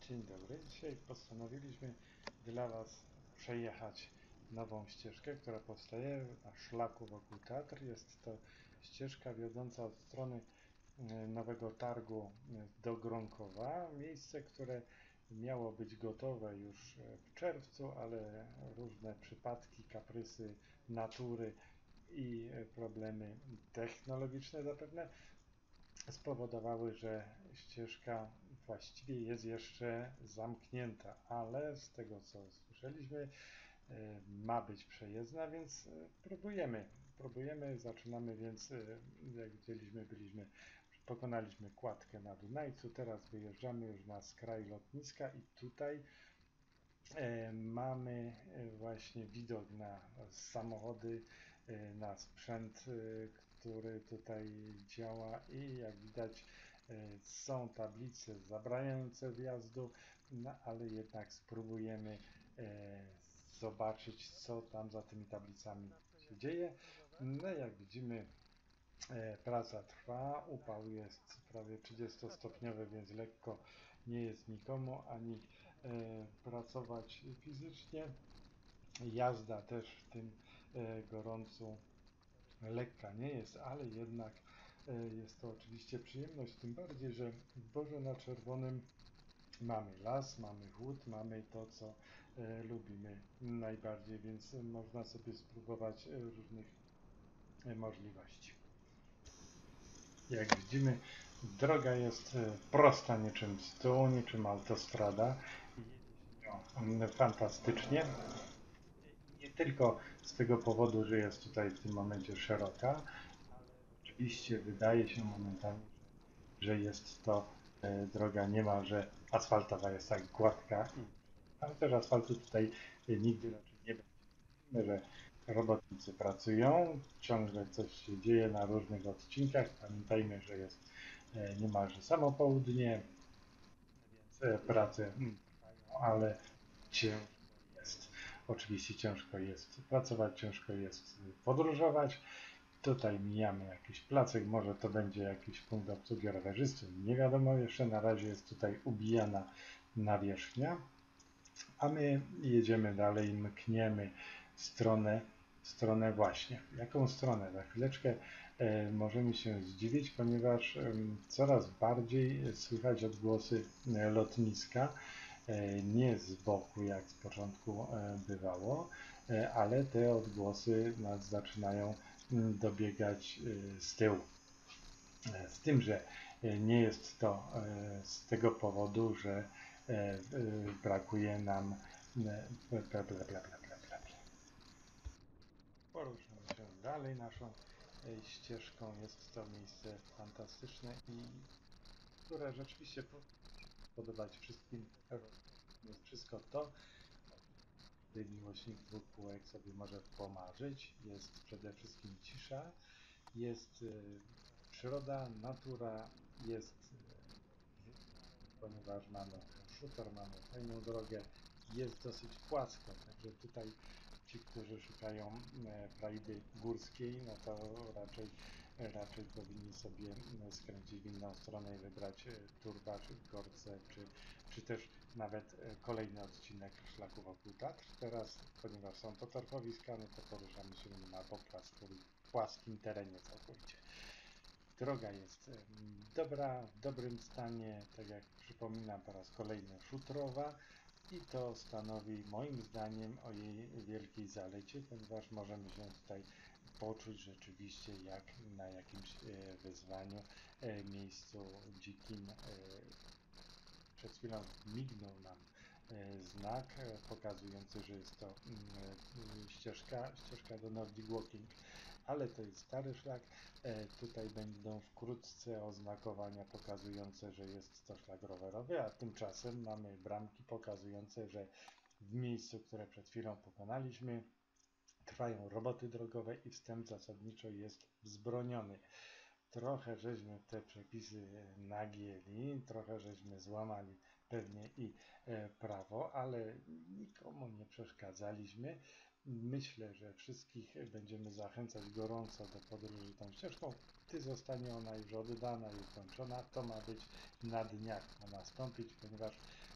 Dzień dobry. Dzisiaj postanowiliśmy dla Was przejechać nową ścieżkę, która powstaje na szlaku wokół Tatr. Jest to ścieżka wiodąca od strony Nowego Targu do Gronkowa. Miejsce, które miało być gotowe już w czerwcu, ale różne przypadki, kaprysy natury i problemy technologiczne zapewne spowodowały, że ścieżka właściwie jest jeszcze zamknięta, ale z tego co słyszeliśmy, ma być przejezdna, więc próbujemy, zaczynamy, więc jak widzieliśmy, pokonaliśmy kładkę na Dunajcu, teraz wyjeżdżamy już na skraj lotniska i tutaj mamy właśnie widok na samochody, na sprzęt, który tutaj działa i jak widać są tablice zabraniające wjazdu, no ale jednak spróbujemy zobaczyć, co tam za tymi tablicami się dzieje. No jak widzimy, praca trwa, upał jest prawie 30-stopniowy, więc lekko nie jest nikomu ani pracować fizycznie. Jazda też w tym gorącu lekka nie jest, ale jednak jest to oczywiście przyjemność, tym bardziej, że w Boże na Czerwonym mamy las, mamy chłód, mamy to, co lubimy najbardziej, więc można sobie spróbować różnych możliwości. Jak widzimy, droga jest prosta niczym stół, niczym autostrada. Jedzie się fantastycznie. Nie tylko z tego powodu, że jest tutaj w tym momencie szeroka, ale oczywiście wydaje się momentami, że jest to droga niemalże asfaltowa, jest tak gładka. Ale też asfaltu tutaj nigdy raczej nie będzie. Widzimy, że robotnicy pracują, ciągle coś się dzieje na różnych odcinkach. Pamiętajmy, że jest niemalże samo południe, więc prace trwają, ale ciężko jest. Oczywiście ciężko jest pracować, ciężko jest podróżować. Tutaj mijamy jakiś placek, może to będzie jakiś punkt obsługi rowerzystów, nie wiadomo, jeszcze na razie jest tutaj ubijana nawierzchnia, a my jedziemy dalej, mkniemy w stronę właśnie. Jaką stronę? Za chwileczkę możemy się zdziwić, ponieważ coraz bardziej słychać odgłosy lotniska. Nie z boku, jak z początku bywało, ale te odgłosy nas zaczynają dobiegać z tyłu. Z tym, że nie jest to z tego powodu, że brakuje nam Poruszamy się dalej naszą ścieżką. Jest to miejsce fantastyczne i które rzeczywiście podobać wszystkim. Jest wszystko to, miłośnik dwóch kółek sobie może pomarzyć. Jest przede wszystkim cisza, jest przyroda, natura, jest ponieważ mamy szutor, mamy fajną drogę, jest dosyć płasko, także tutaj ci, którzy szukają frajdy górskiej, no to raczej powinni sobie skręcić w inną stronę i wybrać Turbacz, Gorce, czy też nawet kolejny odcinek szlaku wokół Tatr. Teraz, ponieważ są to torfowiska, no to poruszamy się na płaskim terenie całkowicie. Droga jest dobra, w dobrym stanie, tak jak przypominam po raz kolejny, szutrowa i to stanowi moim zdaniem o jej wielkiej zalecie, ponieważ możemy się tutaj poczuć rzeczywiście jak na jakimś wyzwaniu, miejscu dzikim. Przed chwilą mignął nam znak pokazujący, że jest to ścieżka do Nordic Walking, ale to jest stary szlak. Tutaj będą wkrótce oznakowania pokazujące, że jest to szlak rowerowy, a tymczasem mamy bramki pokazujące, że w miejscu, które przed chwilą pokonaliśmy, trwają roboty drogowe i wstęp zasadniczo jest wzbroniony. Trochę żeśmy te przepisy nagięli, trochę żeśmy złamali pewnie i prawo, ale nikomu nie przeszkadzaliśmy. Myślę, że wszystkich będziemy zachęcać gorąco do podróży tą ścieżką, gdy zostanie ona już oddana i ukończona. To ma być na dniach, ma nastąpić, ponieważ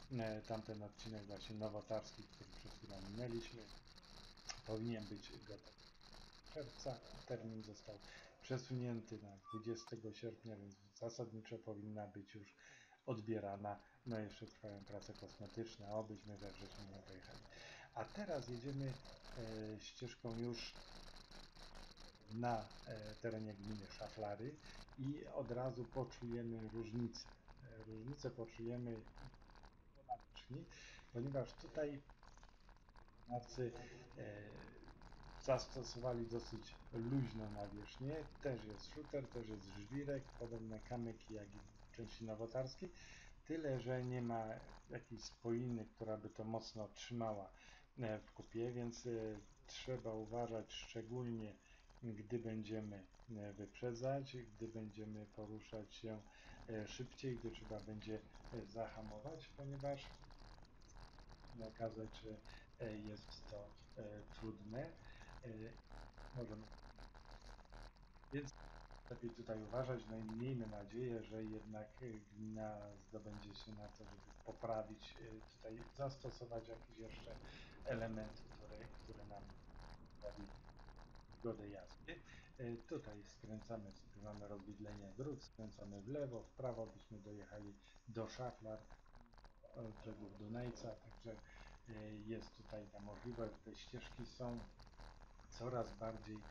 Tamten odcinek właśnie nowotarski, który przed chwilą minęliśmy, powinien być gotowy w czerwca. Termin został przesunięty na 20 sierpnia, więc zasadniczo powinna być już odbierana. No jeszcze trwają prace kosmetyczne, obyśmy we wrześniu nie pojechali. A teraz jedziemy ścieżką już na terenie gminy Szaflary i od razu poczujemy różnicę. Różnicę poczujemy po nawierzchni, ponieważ tutaj wykonawcy zastosowali dosyć luźną nawierzchnię. Też jest shooter, też jest żwirek, podobne kamyki jak i w części nowotarskiej. Tyle, że nie ma jakiejś spoiny, która by to mocno trzymała w kupie, więc trzeba uważać szczególnie, gdy będziemy wyprzedzać, gdy będziemy poruszać się szybciej, gdy trzeba będzie zahamować, ponieważ może okazać, że jest to trudne. Możemy, więc lepiej tutaj uważać, no i miejmy nadzieję, że jednak gmina zdobędzie się na to, żeby poprawić, tutaj zastosować jakiś jeszcze element, który nam poprawi wygodę jazdy. Tutaj skręcamy, sobie mamy rozwidlenie dróg, skręcamy w lewo, w prawo, byśmy dojechali do Szaflar, do brzegów Dunajca, także jest tutaj ta możliwość, te ścieżki są coraz bardziej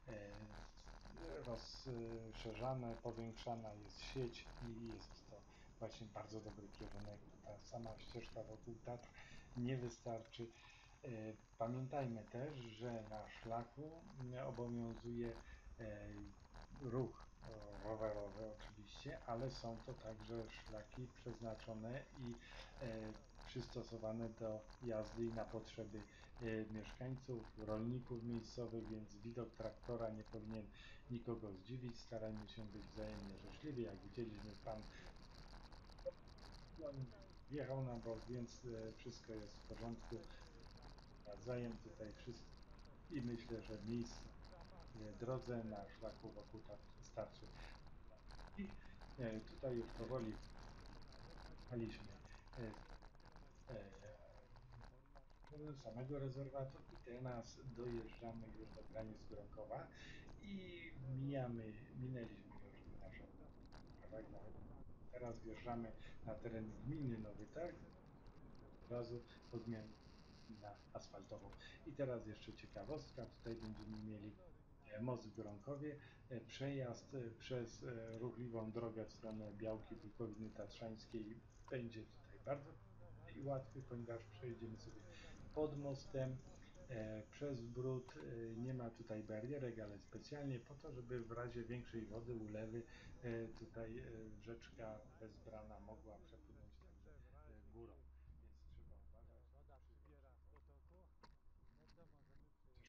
rozszerzane, powiększana jest sieć i jest to właśnie bardzo dobry kierunek. Ta sama ścieżka wokół Tatr nie wystarczy. Pamiętajmy też, że na szlaku obowiązuje ruch rowerowy oczywiście, ale są to także szlaki przeznaczone i przystosowane do jazdy i na potrzeby mieszkańców, rolników miejscowych, więc widok traktora nie powinien nikogo zdziwić. Starajmy się być wzajemnie życzliwi. Jak widzieliśmy, pan wjechał na bok, więc wszystko jest w porządku. Nawzajem tutaj wszyscy i myślę, że miejsce drodze na szlaku wokół starczy. I tutaj już powoli jechaliśmy samego rezerwatu i teraz dojeżdżamy już do granic Gronkowa i minęliśmy już naszą kawałek nawet. Teraz wjeżdżamy na teren gminy Nowy Targ, od razu odmian na asfaltową. I teraz jeszcze ciekawostka, tutaj będziemy mieli most w Gronkowie, przejazd przez ruchliwą drogę w stronę Białki, Bukowiny Tatrzańskiej będzie tutaj bardzo i łatwy, ponieważ przejdziemy sobie pod mostem przez brud. Nie ma tutaj barierek, ale specjalnie po to, żeby w razie większej wody, ulewy, tutaj rzeczka Bezbrana mogła przepłynąć